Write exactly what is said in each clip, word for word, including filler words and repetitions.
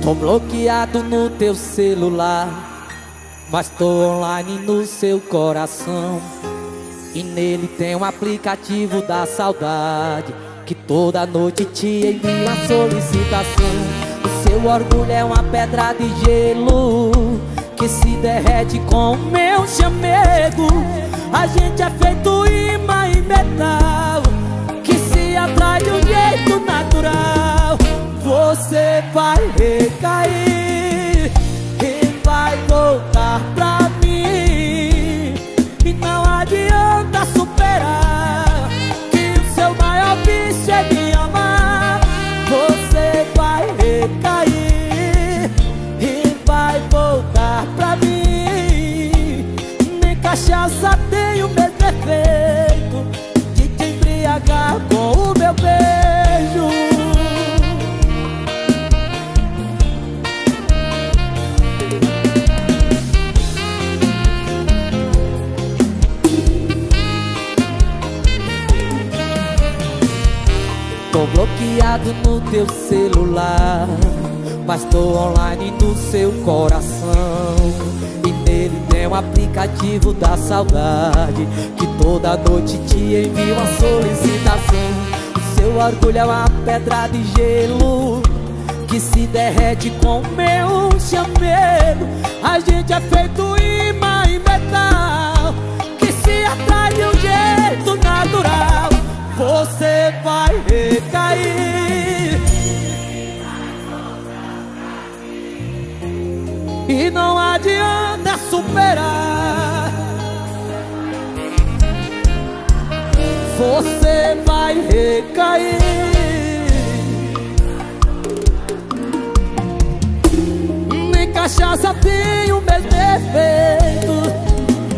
Tô bloqueado no teu celular, mas tô online no seu coração. E nele tem um aplicativo da saudade, que toda noite te envia uma solicitação. O seu orgulho é uma pedra de gelo, que se derrete com o meu chamego. A gente é feito imã e metal, que se atrai de um jeito natural. Você vai recair e vai voltar pra mim, e não adianta superar, que o seu maior vício é me amar. Você vai recair e vai voltar pra mim. Nem cachaça tem o mesmo efeito de te embriagar com o meu beijo. Tô bloqueado no teu celular, mas tô online no seu coração. E nele tem um aplicativo da saudade, que toda noite te envia uma solicitação. O seu orgulho é uma pedra de gelo, que se derrete com o meu chamego. A gente é feito imã e metal, que se atrai de um jeito natural. Você vai recair e não adianta superar. Você vai recair, nem cachaça tem o mesmo efeito.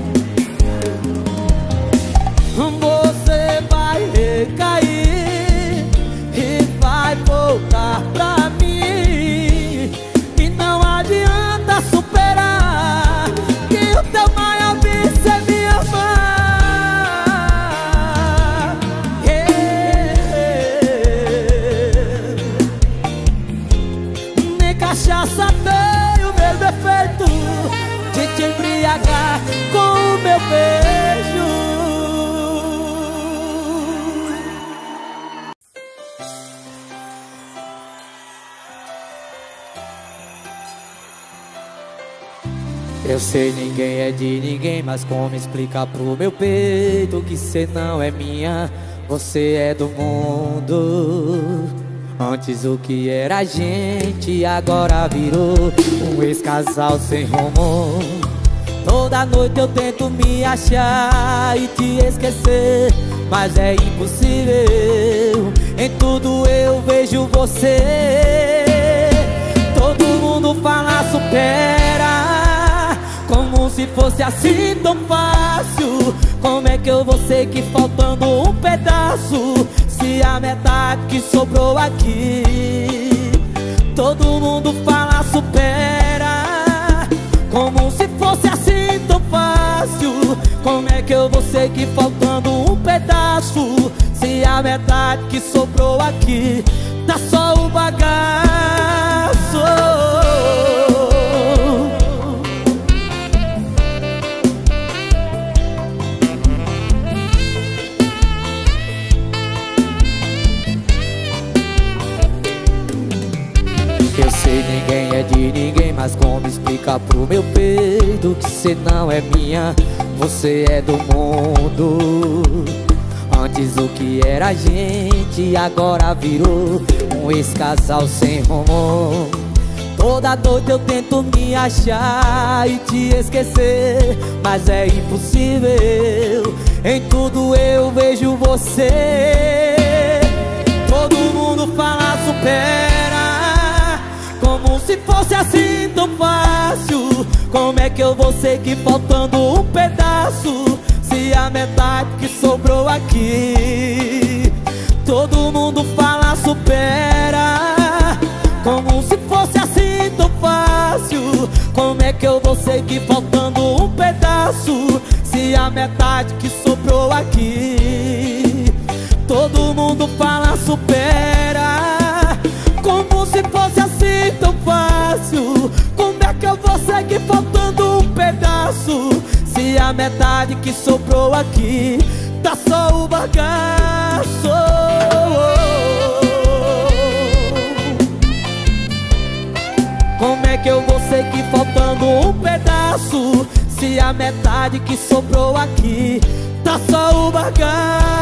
Você vai recair e vai voltar pra mim, e não adianta superar, que o teu maior vício é me amar. Yeah. Nem cachaça tem o mesmo efeito de te embriagar com o meu beijo. Eu sei, ninguém é de ninguém, mas como explicar pro meu peito que cê não é minha, você é do mundo. Antes o que era a gente agora virou um ex-casal sem rumo. Toda noite eu tento me achar e te esquecer, mas é impossível. Em tudo eu vejo você. Todo mundo fala supera, como se fosse assim tão fácil. Como é que eu vou ser que faltando um pedaço, se a metade que sobrou aqui? Todo mundo fala supera, como se fosse assim tão fácil. Como é que eu vou ser que faltando um pedaço, se a metade que sobrou aqui tá só o bagaço? Eu sei, ninguém é de ninguém, mas como explicar pro meu peito que cê não é minha, você é do mundo. Antes o que era a gente agora virou um ex-casal sem rumo. Toda noite eu tento me achar e te esquecer, mas é impossível. Em tudo eu vejo você. Todo mundo fala supera, como se fosse assim tão fácil. Como é que eu vou ser que faltando um pedaço, se a metade que sobrou aqui? Todo mundo fala supera, como se fosse assim tão fácil. Como é que eu vou ser que faltando um pedaço, se a metade que sobrou aqui? Todo mundo fala supera, como se fosse assim tão fácil. pedaço, se a metade que sobrou aqui tá só o bagaço? Como é que eu vou seguir faltando um pedaço, se a metade que sobrou aqui tá só o bagaço?